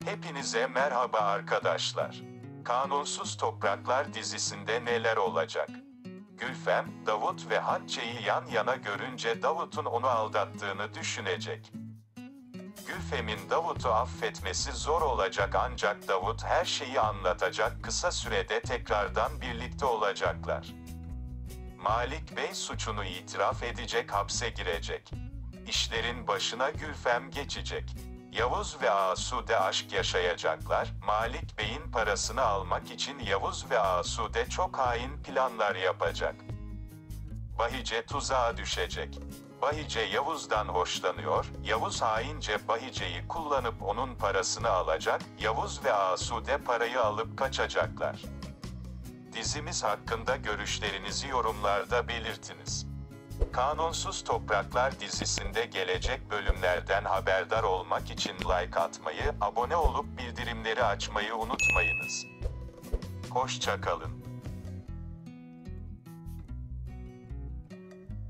Hepinize merhaba arkadaşlar. Kanunsuz Topraklar dizisinde neler olacak? Gülfem, Davut ve Hatice'yi yan yana görünce Davut'un onu aldattığını düşünecek. Gülfem'in Davut'u affetmesi zor olacak ancak Davut her şeyi anlatacak, kısa sürede tekrardan birlikte olacaklar. Malik Bey suçunu itiraf edecek, hapse girecek. İşlerin başına Gülfem geçecek. Yavuz ve Asude aşk yaşayacaklar. Malik Bey'in parasını almak için Yavuz ve Asude çok hain planlar yapacak. Bahice tuzağa düşecek. Bahice Yavuz'dan hoşlanıyor, Yavuz haince Bahice'yi kullanıp onun parasını alacak, Yavuz ve Asude parayı alıp kaçacaklar. Dizimiz hakkında görüşlerinizi yorumlarda belirtiniz. Kanunsuz Topraklar dizisinde gelecek bölümlerden haberdar olmak için like atmayı, abone olup bildirimleri açmayı unutmayınız. Hoşça kalın.